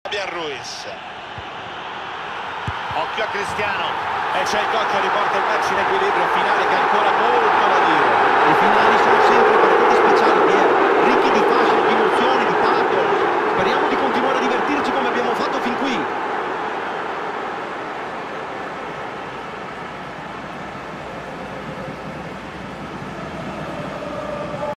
Fabian Ruiz. Occhio a Cristiano. E c'è il gol che riporta il match in equilibrio finale.